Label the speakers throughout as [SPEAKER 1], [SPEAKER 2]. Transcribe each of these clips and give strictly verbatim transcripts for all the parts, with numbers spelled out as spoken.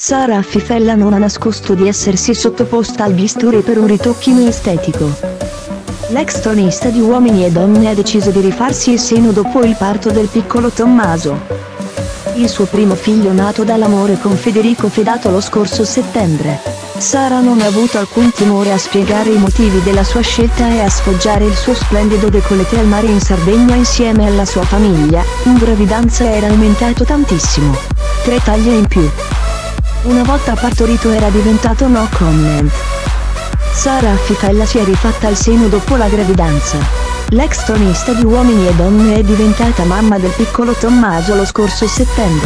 [SPEAKER 1] Sara Affifella non ha nascosto di essersi sottoposta al bisturi per un ritocchino estetico. L'ex tronista di Uomini e Donne ha deciso di rifarsi il seno dopo il parto del piccolo Tommaso. Il suo primo figlio nato dall'amore con Federico Fedato lo scorso settembre. Sara non ha avuto alcun timore a spiegare i motivi della sua scelta e a sfoggiare il suo splendido décolleté al mare in Sardegna insieme alla sua famiglia. In gravidanza era aumentato tantissimo. Tre taglie in più. Una volta partorito era diventato no comment. Sara Affifella si è rifatta il seno dopo la gravidanza. L'ex tronista di Uomini e Donne è diventata mamma del piccolo Tommaso lo scorso settembre.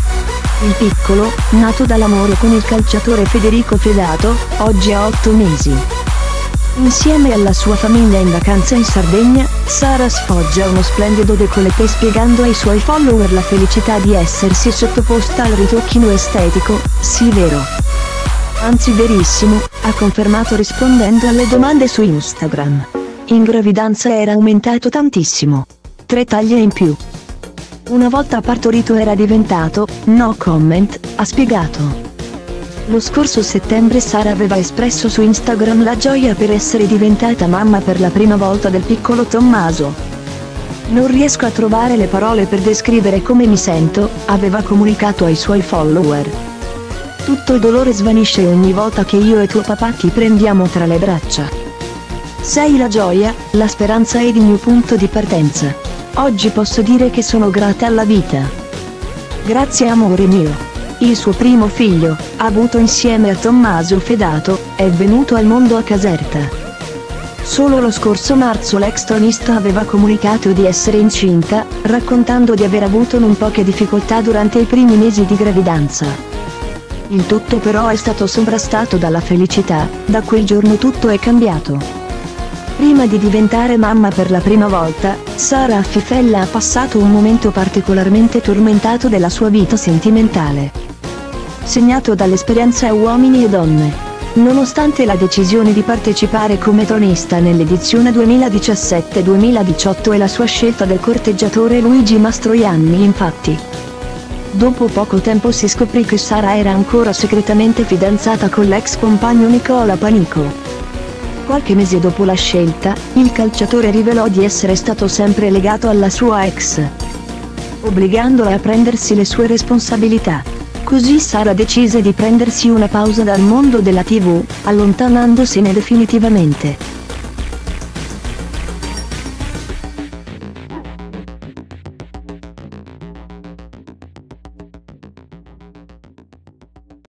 [SPEAKER 1] Il piccolo, nato dall'amore con il calciatore Federico Fedato, oggi ha otto mesi. Insieme alla sua famiglia in vacanza in Sardegna, Sara sfoggia uno splendido décolleté spiegando ai suoi follower la felicità di essersi sottoposta al ritocchino estetico. Sì, vero. Anzi verissimo, ha confermato rispondendo alle domande su Instagram. In gravidanza era aumentato tantissimo. Tre taglie in più. Una volta partorito era diventato no comment, ha spiegato. Lo scorso settembre Sara aveva espresso su Instagram la gioia per essere diventata mamma per la prima volta del piccolo Tommaso. Non riesco a trovare le parole per descrivere come mi sento, aveva comunicato ai suoi follower. Tutto il dolore svanisce ogni volta che io e tuo papà ti prendiamo tra le braccia. Sei la gioia, la speranza ed il mio punto di partenza. Oggi posso dire che sono grata alla vita. Grazie amore mio. Il suo primo figlio, avuto insieme a Tommaso Fedato, è venuto al mondo a Caserta. Solo lo scorso marzo l'ex tronista aveva comunicato di essere incinta, raccontando di aver avuto non poche difficoltà durante i primi mesi di gravidanza. Il tutto però è stato sovrastato dalla felicità. Da quel giorno tutto è cambiato. Prima di diventare mamma per la prima volta, Sara Affifella ha passato un momento particolarmente tormentato della sua vita sentimentale, segnato dall'esperienza Uomini e Donne. Nonostante la decisione di partecipare come tronista nell'edizione duemiladiciassette duemiladiciotto e la sua scelta del corteggiatore Luigi Mastroianni, infatti, dopo poco tempo si scoprì che Sara era ancora segretamente fidanzata con l'ex compagno Nicola Panico. Qualche mese dopo la scelta, il calciatore rivelò di essere stato sempre legato alla sua ex, obbligandola a prendersi le sue responsabilità. Così Sara decise di prendersi una pausa dal mondo della tivù, allontanandosene definitivamente.